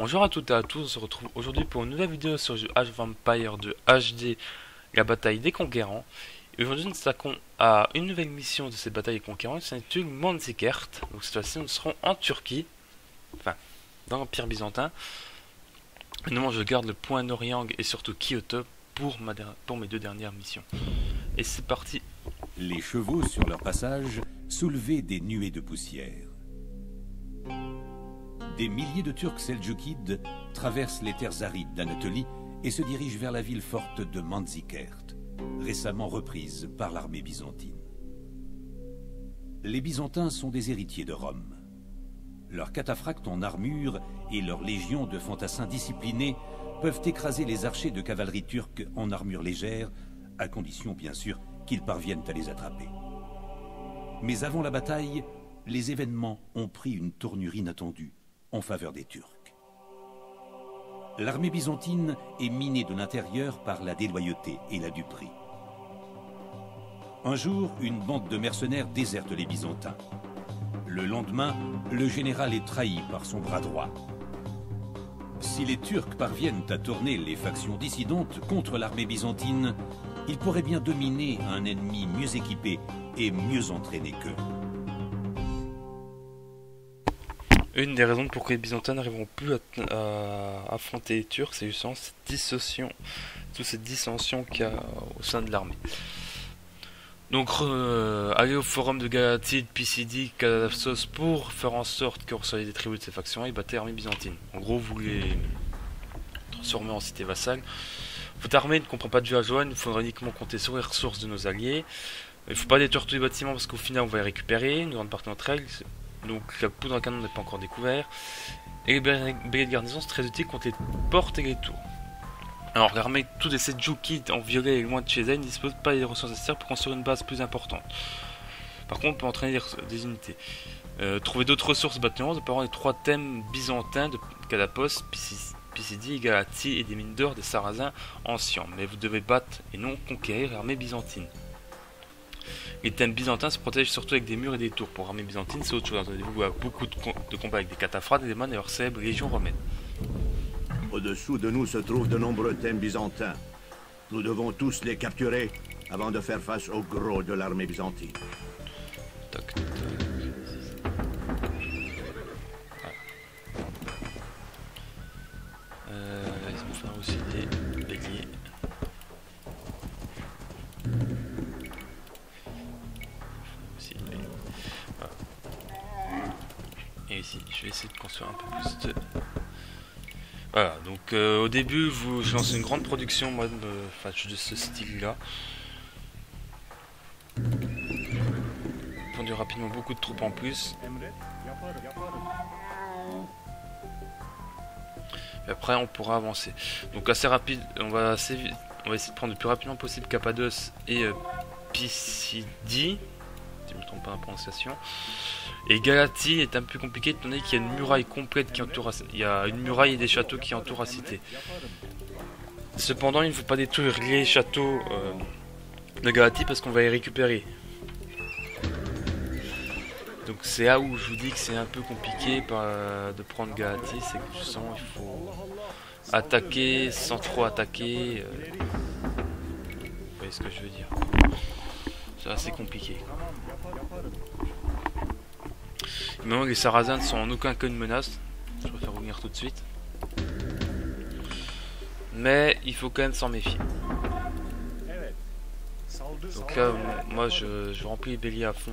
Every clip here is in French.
Bonjour à toutes et à tous, on se retrouve aujourd'hui pour une nouvelle vidéo sur le jeu Age of Empires de HD, la bataille des conquérants. Et aujourd'hui nous nous attaquons à une nouvelle mission de cette bataille des conquérants qui s'intitule Manzikert. Donc cette fois-ci nous serons en Turquie, enfin dans l'Empire byzantin. Maintenant je garde le point Noryang et surtout Kyoto pour mes deux dernières missions. Et c'est parti. Les chevaux sur leur passage soulevaient des nuées de poussière. Des milliers de Turcs seldjoukides traversent les terres arides d'Anatolie et se dirigent vers la ville forte de Manzikert, récemment reprise par l'armée byzantine. Les Byzantins sont des héritiers de Rome. Leurs cataphractes en armure et leurs légions de fantassins disciplinés peuvent écraser les archers de cavalerie turque en armure légère, à condition bien sûr qu'ils parviennent à les attraper. Mais avant la bataille, les événements ont pris une tournure inattendue en faveur des Turcs. L'armée byzantine est minée de l'intérieur par la déloyauté et la duperie. Un jour, une bande de mercenaires déserte les Byzantins. Le lendemain, le général est trahi par son bras droit. Si les Turcs parviennent à tourner les factions dissidentes contre l'armée byzantine, ils pourraient bien dominer un ennemi mieux équipé et mieux entraîné qu'eux. Une des raisons pour que les Byzantins n'arriveront plus à affronter les Turcs, c'est justement cette dissociation, toute cette dissension qu'il y a au sein de l'armée. Donc allez au forum de Galatie, de Pisidie, Kadafsos pour faire en sorte que vous reçoiviez des tribus de ces factions et battez l'armée byzantine. En gros, vous les transformez en cité vassale. Votre armée ne comprend pas de villageois, il faudra uniquement compter sur les ressources de nos alliés. Il ne faut pas détruire tous les bâtiments parce qu'au final on va les récupérer, une grande partie d'entre elles. Donc la poudre à canon n'est pas encore découverte. Et les billets de garnison sont très utiles contre les portes et les tours. Alors l'armée, tous les seldjoukides en violet et loin de chez elle ne disposent pas des ressources nécessaires pour construire une base plus importante. Par contre on peut entraîner des unités. Trouver d'autres ressources bâtiments, notamment les trois thèmes byzantins de Kadapos, Pisidie, Galatie et des mines d'or des Sarrasins anciens. Mais vous devez battre et non conquérir l'armée byzantine. Les thèmes byzantins se protègent surtout avec des murs et des tours. Pour l'armée byzantine, c'est autre chose. Attendez-vous à beaucoup de combats avec des cataphractes et des man et leurs célèbres légions romaines. Au-dessous de nous se trouvent de nombreux thèmes byzantins. Nous devons tous les capturer avant de faire face au gros de l'armée byzantine. Toc, toc. Laisse-moi faire aussi des béliers. Et ici, je vais essayer de construire un peu plus de... Voilà, donc au début, je lance une grande production moi, de ce style-là. Pondu rapidement beaucoup de troupes en plus. Et après, on pourra avancer. Donc assez rapide, on va essayer de prendre le plus rapidement possible Cappadoce et Pisidie, si je ne me trompe pas la prononciation. Et Galatie est un peu compliqué étant donné qu'il y a une muraille complète qui entoure il y a une muraille et des châteaux qui entourent la cité. Cependant, il ne faut pas détruire les châteaux de Galatie parce qu'on va les récupérer. Donc c'est là où je vous dis que c'est un peu compliqué de prendre Galatie, c'est que justement il faut attaquer sans trop attaquer. Vous voyez ce que je veux dire. C'est assez compliqué. Maintenant les Sarrasins ne sont en aucun cas une menace. Je préfère revenir tout de suite. Mais il faut quand même s'en méfier. Donc là, moi je remplis les béliers à fond.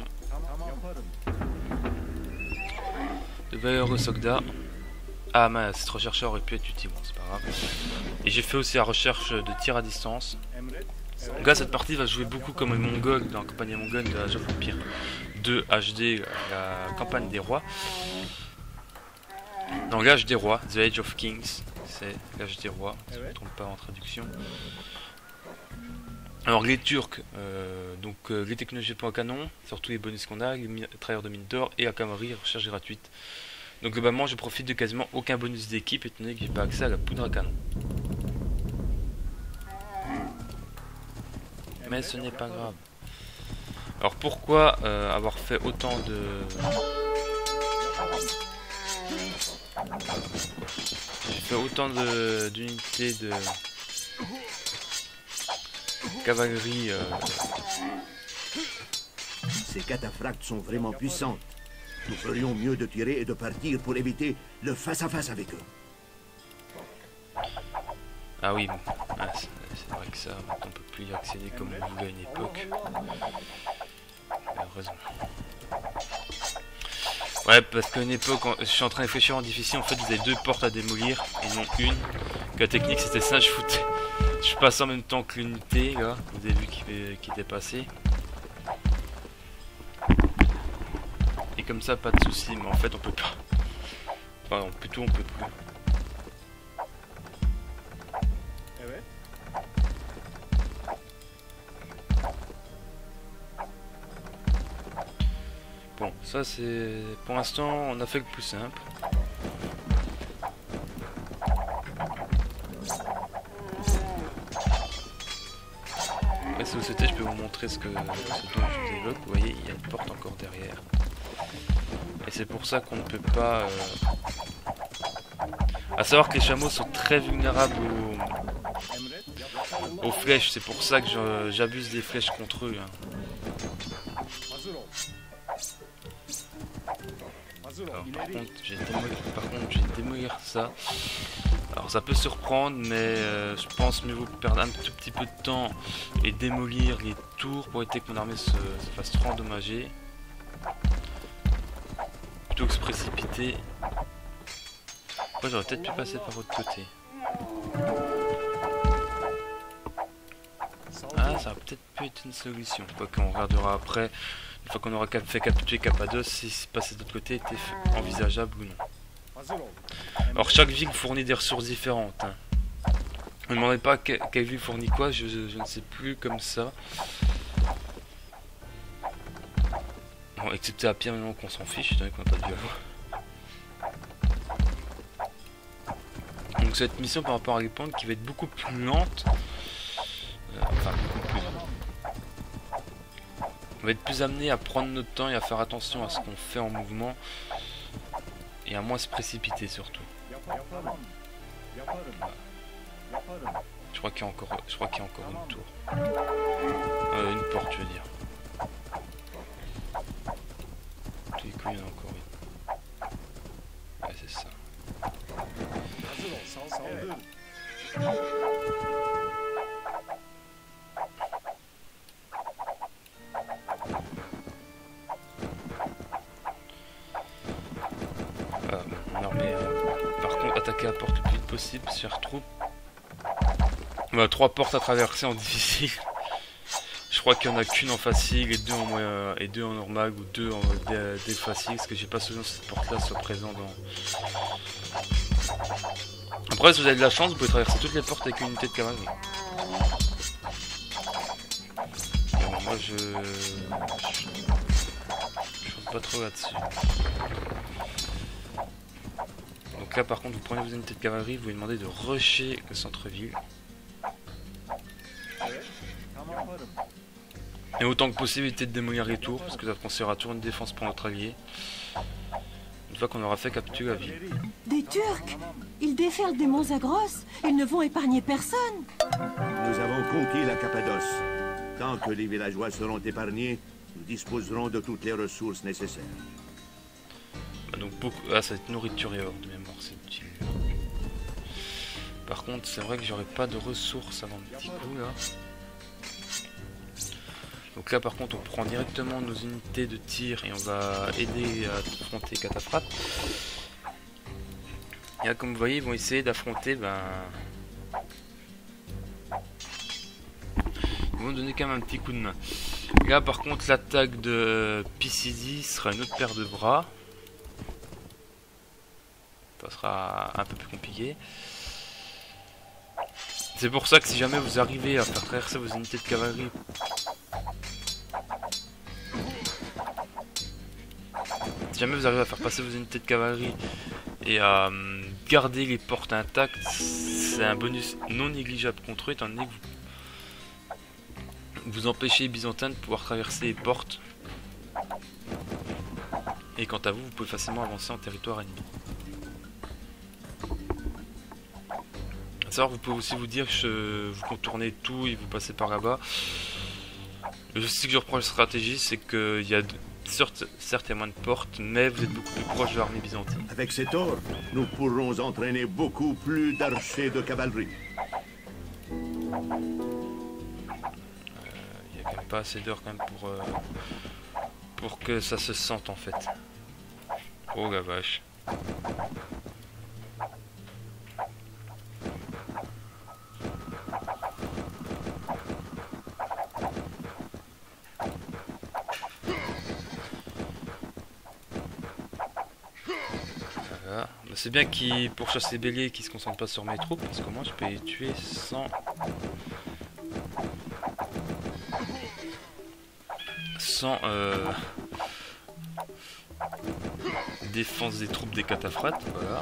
De valeureux soldats. Ah mince, cette recherche aurait pu être utile, bon, c'est pas grave. Et j'ai fait aussi la recherche de tir à distance. Donc là, cette partie va jouer beaucoup comme les Mongols dans la campagne mongole de Age of Empires 2 HD, la campagne des rois. Dans l'âge des rois, The Age of Kings, c'est l'âge des rois, si je ne me trompe pas en traduction. Alors les Turcs, les technologies pour un canon, surtout les bonus qu'on a, les travailleurs de mine d'or et la cavalerie recherche gratuite. Donc globalement je profite de quasiment aucun bonus d'équipe étant donné que j'ai pas accès à la poudre à canon. Mais ce n'est pas grave. Alors pourquoi avoir fait autant de... fait autant d'unités de cavalerie. Ces cataphractes sont vraiment puissantes. Nous ferions mieux de tirer et de partir pour éviter le face-à-face avec eux. Ah oui, bon. Ah, c'est vrai que ça, maintenant, on peut plus y accéder comme on voulait à une époque. Heureusement. Ouais, parce qu'à une époque, je suis en train de réfléchir en difficile, en fait vous avez 2 portes à démolir et non une. Que la technique c'était ça, je passe en même temps que l'unité, là, vous avez vu qui était passé. Et comme ça, pas de soucis, mais en fait on peut pas. Enfin, plutôt on peut plus. Bon, ça c'est... Pour l'instant, on a fait le plus simple. Et si vous souhaitez, je peux vous montrer ce dont je vous évoque. Vous voyez, il y a une porte encore derrière. Et c'est pour ça qu'on ne peut pas... À savoir que les chameaux sont très vulnérables aux flèches. C'est pour ça que j'abuse des flèches contre eux. Hein. Alors, par contre, j'ai démolir ça. Alors ça peut surprendre, mais je pense mieux vous perdre un tout petit peu de temps et démolir les tours pour éviter que mon armée se fasse trop endommager. Plutôt que se précipiter. Après j'aurais peut-être pu passer par l'autre côté. Ah, ça aurait peut-être pu être une solution. Quoi qu'on regardera après. Une fois qu'on aura fait capturer Cappadoce, si passer de l'autre côté était envisageable ou non. Alors chaque ville fournit des ressources différentes. Hein. Ne me demandez pas quelle ville fournit quoi, je ne sais plus comme ça. Bon, excepté à Pierre, maintenant qu'on s'en fiche, qu'on n'a pas dû avoir. Donc cette mission par rapport à Ripon qui va être beaucoup plus lente. Enfin beaucoup plus lente. On va être plus amené à prendre notre temps et à faire attention à ce qu'on fait en mouvement et à moins se précipiter surtout. Je crois qu'il y a encore une tour. Une porte, je veux dire. Tous les coups, il y en a encore une. Ouais, c'est ça. Par contre, attaquer la porte le plus vite possible, chère troupe. On a 3 portes à traverser en difficile. Je crois qu'il n'y en a qu'une en facile et 2 en moyen, et 2 en normal ou 2 en facile, parce que j'ai pas souvenir que cette porte là soit présente dans... Après si vous avez de la chance, vous pouvez traverser toutes les portes avec une unité de cavalerie. Mais bon, moi je compte pas trop là-dessus. Donc là par contre vous prenez vos unités de cavalerie, vous lui demandez de rusher le centre-ville. Et autant que possible éviter de démolir les tours, parce que ça considérera toujours une défense pour notre allié. Une fois qu'on aura fait capturer la ville. Des Turcs! Ils déferlent des monts Zagros. Ils ne vont épargner personne. Nous avons conquis la Cappadoce. Tant que les villageois seront épargnés, nous disposerons de toutes les ressources nécessaires. Bah donc beaucoup... Ah, ça va être nourriture et or de mémoire, c'est utile. Par contre, c'est vrai que j'aurai pas de ressources avant le petit coup là. Donc là par contre on prend directement nos unités de tir et on va aider à affronter Cataphractes. Et là comme vous voyez ils vont essayer d'affronter ils vont donner quand même un petit coup de main. Là par contre l'attaque de Pisidia sera une autre paire de bras. Ça sera un peu plus compliqué. C'est pour ça que si jamais vous arrivez à faire traverser vos unités de cavalerie si jamais vous arrivez à faire passer vos unités de cavalerie et à garder les portes intactes, c'est un bonus non négligeable contre eux, étant donné que vous empêchez les Byzantins de pouvoir traverser les portes. Et quant à vous, vous pouvez facilement avancer en territoire ennemi. savoir, vous pouvez aussi vous dire que vous contournez tout et vous passez par là-bas. Le souci que je reprends la stratégie, c'est qu'il y a certes il y a moins de portes, mais vous êtes beaucoup plus proche de l'armée byzantine. Avec cet or, nous pourrons entraîner beaucoup plus d'archers de cavalerie. Il n'y a quand même pas assez d'heures quand même pour que ça se sente en fait. Oh la vache. Voilà. C'est bien qu'il, pour chasser les béliers, qu'il se concentre pas sur mes troupes, parce que moi je peux les tuer sans défense des troupes des cataphractes. Voilà.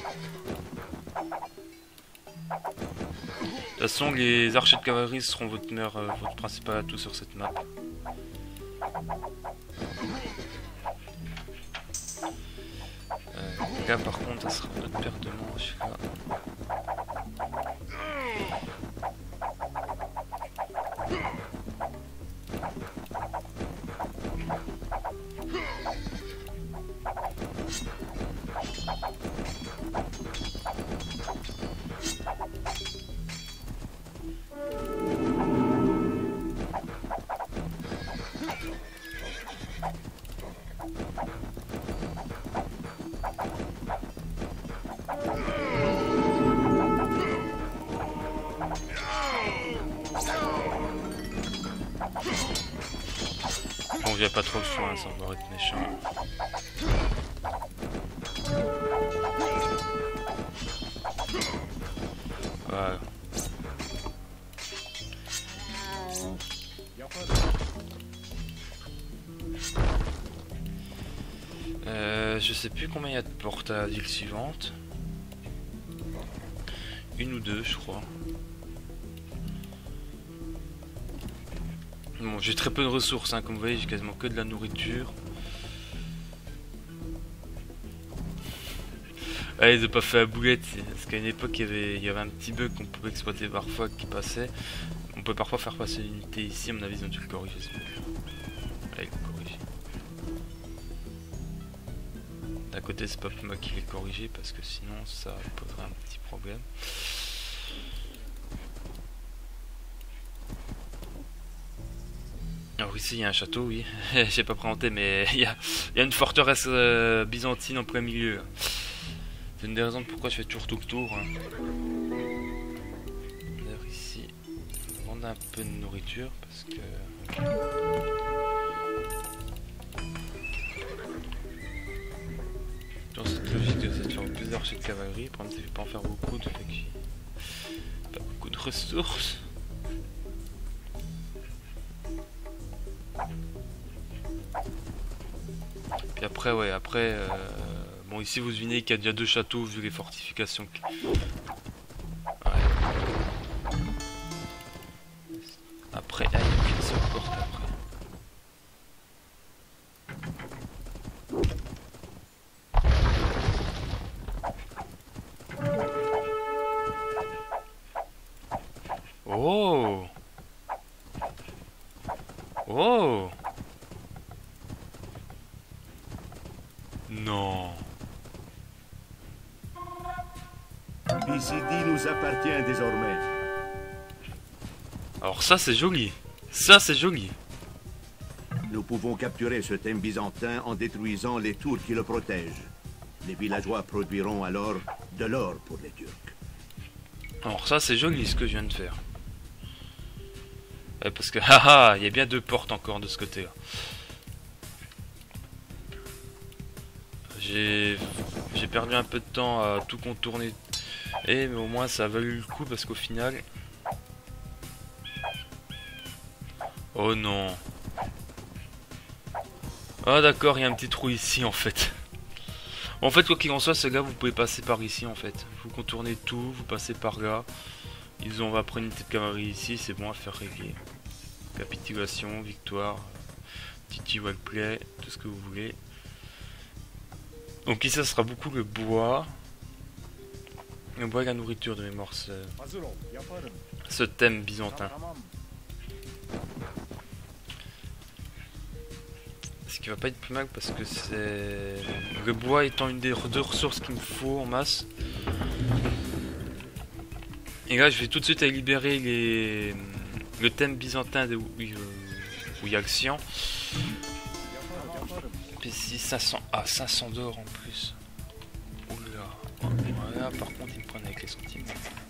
De toute façon, les archers de cavalerie seront votre principal atout sur cette map. Là par contre, ça sera notre perte de manche. Là. Bon, j'ai pas trop le choix, hein, ça va être méchant. Voilà. Je sais plus combien il y a de portes à la ville suivante. Une ou deux, je crois. Bon, j'ai très peu de ressources, hein, comme vous voyez, j'ai quasiment que de la nourriture. Allez, de pas faire la boulette, parce qu'à une époque il y avait un petit bug qu'on pouvait exploiter parfois qui passait. On peut parfois faire passer une unité ici, à mon avis ils ont dû le corriger. Allez, le corriger. D'un côté c'est pas moi qui l'ai corrigé parce que sinon ça poserait un petit problème. Alors ici il y a un château, oui, j'ai pas présenté, mais il y a une forteresse byzantine en plein milieu. C'est une des raisons pourquoi je fais toujours tout le tour. Hein. D'ailleurs ici, on va vendre un peu de nourriture parce que... Dans cette logique de faire plus d'archers de cavalerie, le problème c'est que je vais pas en faire beaucoup, de fait que j'ai pas beaucoup de ressources. Puis après, ouais, bon, ici vous devinez qu'il y a déjà deux châteaux vu les fortifications. Ouais. Après, il n'y a qu'une seule porte après. Oh! Oh! Non! Pisidie nous appartient désormais. Alors ça c'est joli. Ça c'est joli. Nous pouvons capturer ce thème byzantin en détruisant les tours qui le protègent. Les villageois produiront alors de l'or pour les Turcs. Alors ça c'est joli ce que je viens de faire. Ouais, parce que haha, il y a bien deux portes encore de ce côté-là. J'ai perdu un peu de temps à tout contourner. Mais au moins ça a valu le coup parce qu'au final... Oh non. Ah d'accord, il y a un petit trou ici en fait. En fait, quoi qu'il en soit, ce gars, vous pouvez passer par ici en fait. Vous contournez tout, vous passez par là. Ils ont après une unité de cavalerie ici, c'est bon à faire régler. Capitulation, victoire, Titi Wellplay, tout ce que vous voulez. Donc ici ça sera beaucoup le bois. Le bois et la nourriture de mémoire, ce thème byzantin. Ce qui va pas être plus mal parce que c'est... Le bois étant une des deux ressources qu'il me faut en masse. Et là je vais tout de suite aller libérer le thème byzantin où il y a le cyan. Ici 500... Ah 500 d'or en plus. Oula. Voilà, par contre il me prennent avec les centimes.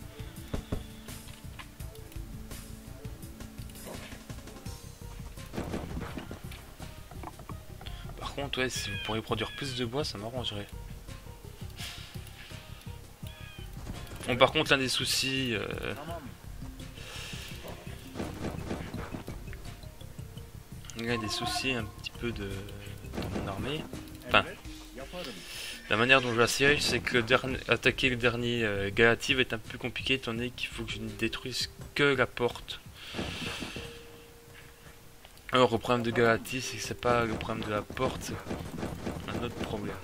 Par contre ouais, si vous pourriez produire plus de bois ça m'arrangerait. Bon par contre l'un des soucis... Il y a des soucis un petit peu de mon armée. Enfin, la manière dont je l'assiège, c'est que attaquer le dernier Galati va être un peu compliqué étant donné qu'il faut que je ne détruise que la porte. Alors le problème de Galati, c'est que c'est pas le problème de la porte, c'est un autre problème.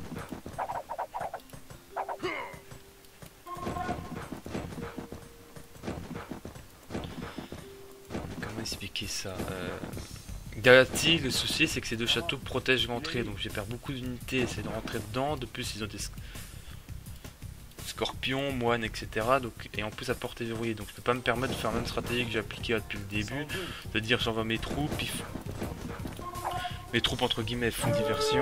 Comment expliquer ça? Galati, le souci c'est que ces deux châteaux protègent l'entrée, donc je vais perdre beaucoup d'unités, essayer de rentrer dedans. De plus ils ont des scorpions, moines, etc. Donc, et en plus la porte est verrouillée, donc je peux pas me permettre de faire la même stratégie que j'ai appliquée depuis le début, de dire j'envoie mes troupes, mes troupes entre guillemets font diversion,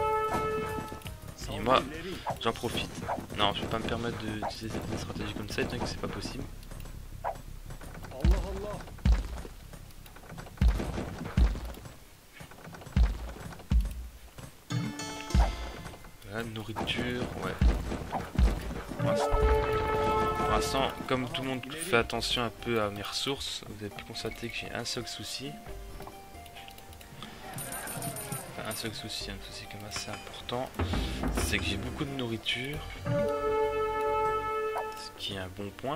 et moi j'en profite. Non, je peux pas me permettre d'utiliser une stratégie comme ça, étant que c'est pas possible. Nourriture, ouais. Pour l'instant, comme tout le monde fait attention un peu à mes ressources, vous avez pu constater que j'ai un seul souci. Enfin, un souci quand même assez important, c'est que j'ai beaucoup de nourriture, ce qui est un bon point.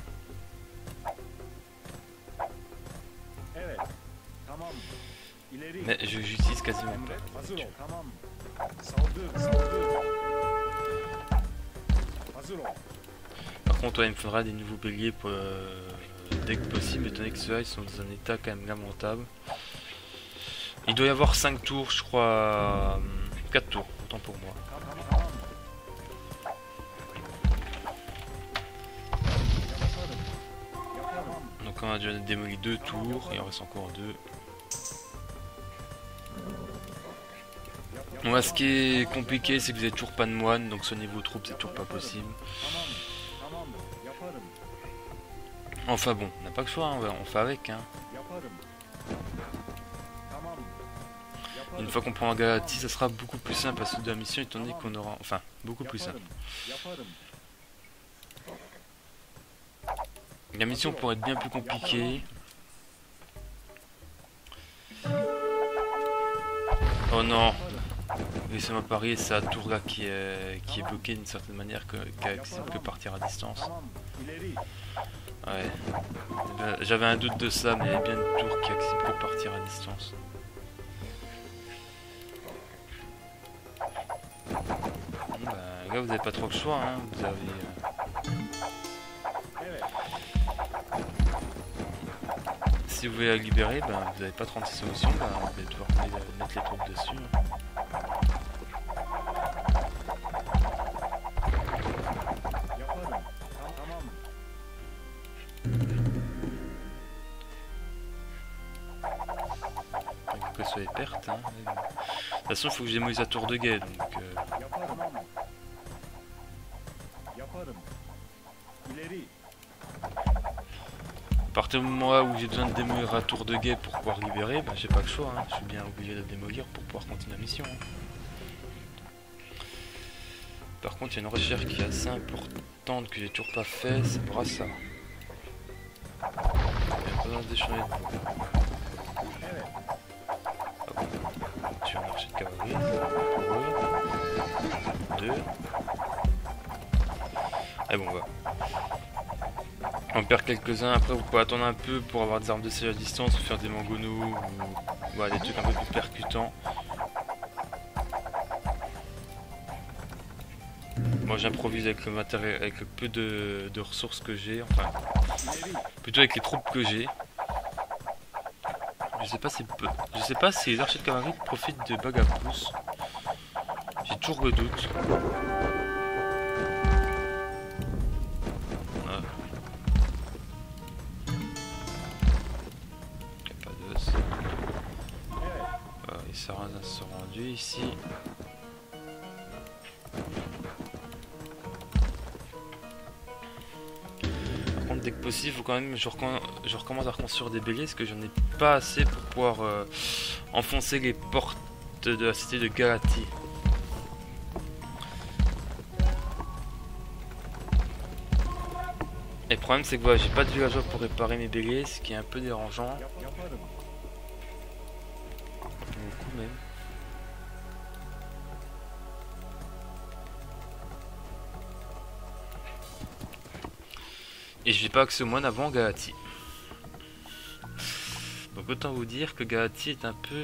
Mais j'utilise quasiment pas. Par contre, ouais, il me faudra des nouveaux béliers pour, dès que possible, étant donné que ceux-là ils sont dans un état quand même lamentable. Il doit y avoir 5 tours, je crois. 4 tours, autant pour moi. Donc on a déjà démoli 2 tours, il en reste encore 2. Bon, là, ce qui est compliqué, c'est que vous n'avez toujours pas de moines, donc soigner vos troupes, c'est toujours pas possible. Enfin bon, on n'a pas le choix, hein, on fait avec. Hein. Une fois qu'on prend un Galati, ça sera beaucoup plus simple à suite de la mission, étant donné qu'on aura... Enfin, beaucoup plus simple. La mission pourrait être bien plus compliquée. Oh non! Laissez-moi parier, c'est la tour là qui est bloquée d'une certaine manière, qui est accessible que partir à distance. Ouais. J'avais un doute de ça, mais il y a bien une tour qui est accessible que partir à distance. Bon, bah, là vous n'avez pas trop le choix, hein. Vous avez... Si vous voulez la libérer, ben, vous n'avez pas 36 solutions, ben, vous allez devoir mettre les troupes dessus. Que ce soit les pertes, hein. De toute façon, il faut que je démolisse la tour de guet, donc... À partir du moment où j'ai besoin de démolir la tour de guet pour pouvoir libérer, bah, j'ai pas le choix, hein. Je suis bien obligé de la démolir pour pouvoir continuer la mission. Hein. Par contre, il y a une recherche qui est assez importante que j'ai toujours pas fait, c'est Brassa. Il y a pas besoin d'échanger de bois. Tu as un archer de cavalerie, pour eux. 2. Et bon, va. On perd quelques-uns, après vous pouvez attendre un peu pour avoir des armes de siège à distance, ou faire des mangonous, ou voilà, des trucs un peu plus percutants. Moi j'improvise avec le matériel, avec le peu de ressources que j'ai, enfin plutôt avec les troupes que j'ai. Je sais pas si les archers de cavalerie profitent de bugs à pouce. J'ai toujours le doute. Ah. Cappadoce. Les Sarrasins sont rendus ici. Dès que possible, faut quand même je recommence à reconstruire des béliers parce que j'en ai pas assez pour pouvoir enfoncer les portes de la cité de Galatie. Et le problème c'est que voilà, j'ai pas de villageois pour réparer mes béliers, ce qui est un peu dérangeant. Beaucoup même. Et je n'ai pas accès au moine avant Galatie. Donc autant vous dire que Galatie est un peu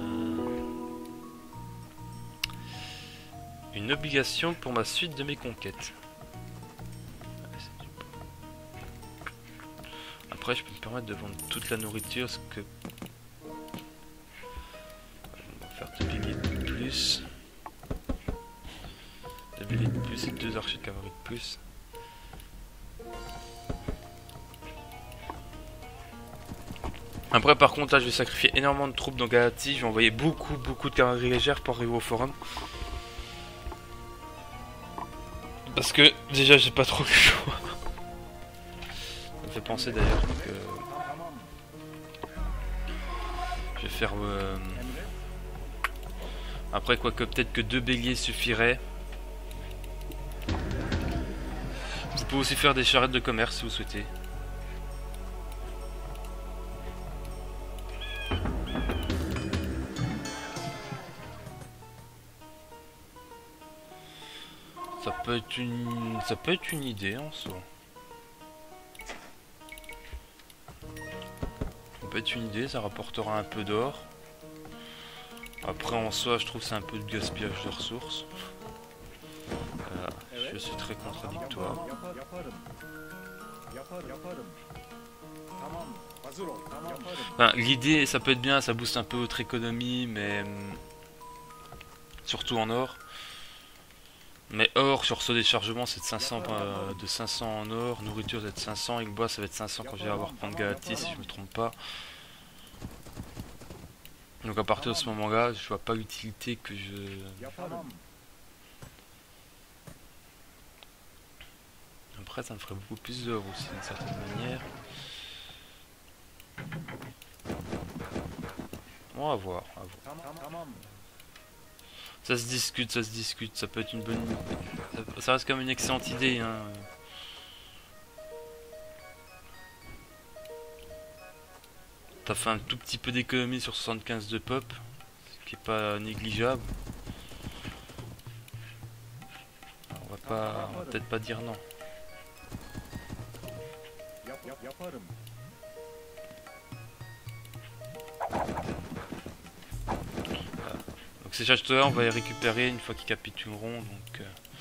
une obligation pour ma suite de mes conquêtes. Après je peux me permettre de vendre toute la nourriture, ce que on va faire 2 béliers de plus. 2 béliers de plus et 2 archers de cavalerie de plus. Après par contre là je vais sacrifier énormément de troupes dans Galatie, je vais envoyer beaucoup de cavalerie légère pour arriver au forum. Parce que déjà j'ai pas trop le choix. Ça me fait penser d'ailleurs que je vais faire après quoique peut-être que 2 béliers suffiraient. Vous pouvez aussi faire des charrettes de commerce si vous souhaitez. Ça peut être une idée en soi. Ça peut être une idée, ça rapportera un peu d'or. Après en soi je trouve que c'est un peu de gaspillage de ressources. Je suis très contradictoire. Enfin, l'idée ça peut être bien, ça booste un peu votre économie, mais surtout en or. Mais or sur ce déchargement c'est de 500 en or, nourriture c'est de 500 et le bois ça va être 500 quand je vais avoir prendre Galatie si je me trompe pas. Donc à partir de ce moment là je vois pas l'utilité que je... Après ça me ferait beaucoup plus d'or aussi d'une certaine manière. On va voir, Ça se discute, ça peut être une bonne... Ça reste quand même une excellente idée, hein. T'as fait un tout petit peu d'économie sur 75 de pop, ce qui est pas négligeable. On va peut-être pas dire non. Donc ces châteaux-là, on va les récupérer une fois qu'ils capituleront. Donc,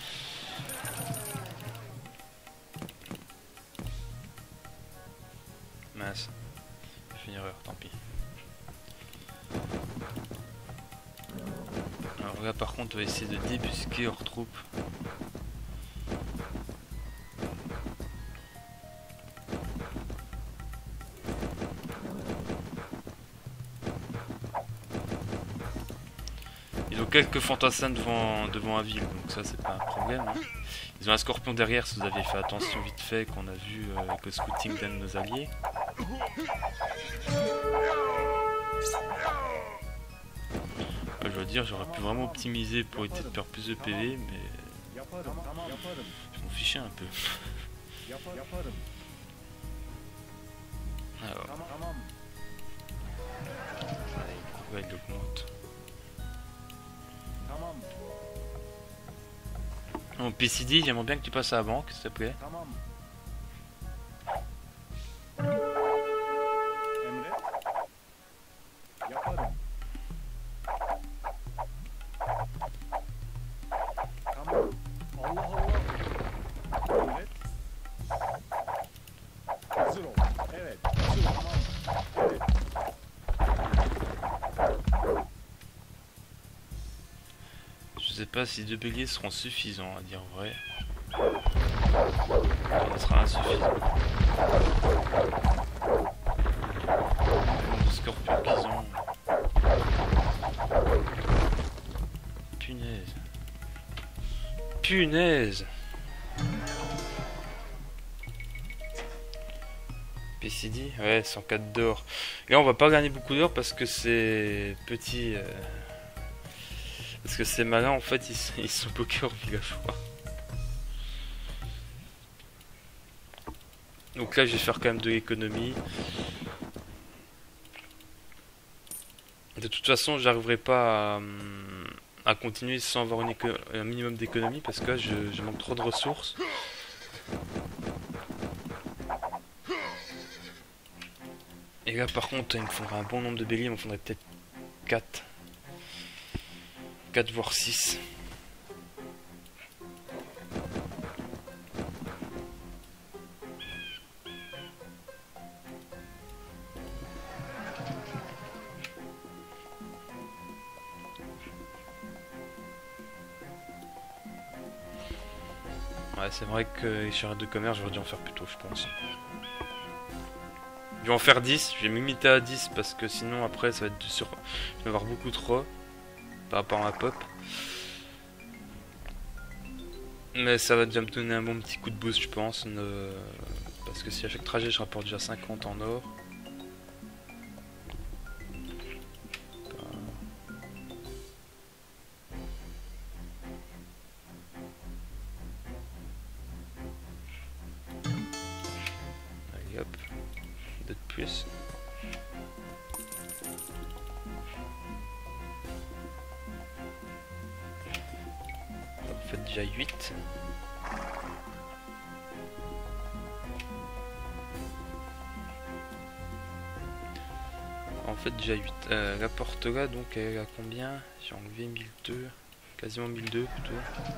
mince, j'ai fait une erreur, tant pis. Alors là, par contre, on va essayer de débusquer leurs troupes. Quelques fantassins devant la ville, donc ça c'est pas un problème. Hein. Ils ont un scorpion derrière, si vous aviez fait attention vite fait, qu'on a vu avec le scouting d'un de nos alliés. Je dois dire, j'aurais pu vraiment optimiser pour éviter de perdre plus de PV, mais je m'en fichais un peu. Alors, pourquoi il augmente? Bon, PCD, j'aimerais bien que tu passes à la banque, s'il te plaît. pas si 2 béliers seront suffisants, à dire vrai. Ça sera insuffisant. Le scorpion qu'ils ont. Punaise. Punaise. PCD, ouais, 104 d'or. Là, on va pas gagner beaucoup d'or parce que c'est petit. Parce que ces malins, en fait, ils sont bloqués hors villageois. Donc là, je vais faire quand même de l'économie. De toute façon, j'arriverai pas à continuer sans avoir un minimum d'économie parce que là, je manque trop de ressources. Et là, par contre, il me faudrait un bon nombre de béliers, il me faudrait peut-être 4. 4 voire 6. Ouais, c'est vrai que les charrettes de commerce, j'aurais dû en faire plus tôt, je pense. Je vais en faire 10, je vais me limiter à 10 parce que sinon après ça va être sur... Je vais avoir beaucoup trop par rapport à ma pop. Mais ça va déjà me donner un bon petit coup de boost je pense. Parce que si à chaque trajet je rapporte déjà 50 en or. Allez hop. 2 de plus. En fait déjà 8. En fait déjà 8. La porte là donc elle est à combien? J'ai enlevé 1002. Quasiment 1002 plutôt.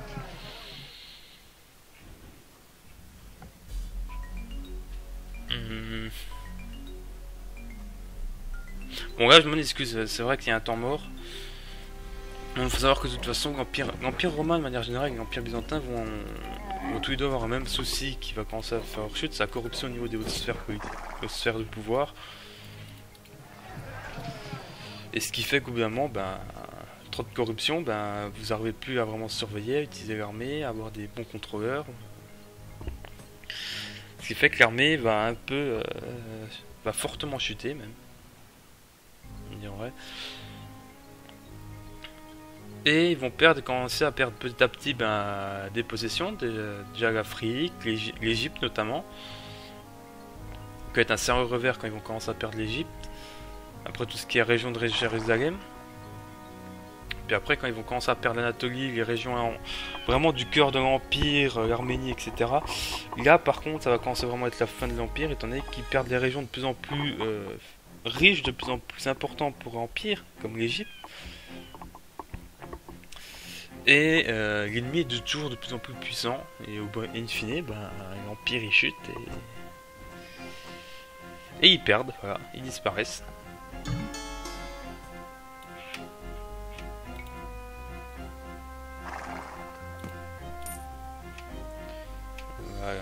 Bon là je m'en excuse, c'est vrai qu'il y a un temps mort. Il faut savoir que de toute façon l'Empire romain de manière générale et l'Empire byzantin vont tous les deux avoir un même souci qui va commencer à faire chute, c'est la corruption au niveau des hautes sphères politiques, hautes sphères de pouvoir. Et ce qui fait qu'au bout d'un moment, ben, trop de corruption, ben, vous n'arrivez plus à vraiment surveiller, à utiliser l'armée, à avoir des bons contrôleurs. Ce qui fait que l'armée va un peu, va fortement chuter même. On dirait. Et ils vont commencer à perdre petit à petit ben, des possessions, déjà l'Afrique, l'Égypte notamment. Ça va être un sérieux revers quand ils vont commencer à perdre l'Égypte. Après tout ce qui est région de Jérusalem. Puis après quand ils vont commencer à perdre l'Anatolie, les régions vraiment du cœur de l'Empire, l'Arménie, etc. Là par contre ça va commencer vraiment à être la fin de l'Empire, étant donné qu'ils perdent des régions de plus en plus riches, de plus en plus importantes pour l'Empire, comme l'Égypte. Et l'ennemi est toujours de plus en plus puissant, et au in fine, ben, l'Empire il chute, et ils perdent, voilà, ils disparaissent. Voilà.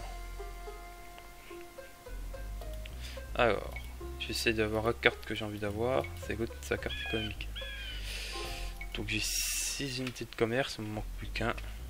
Alors, j'essaie d'avoir la carte que j'ai envie d'avoir, c'est la carte économique. Donc j'ai 6 unités de commerce, il me manque plus qu'un.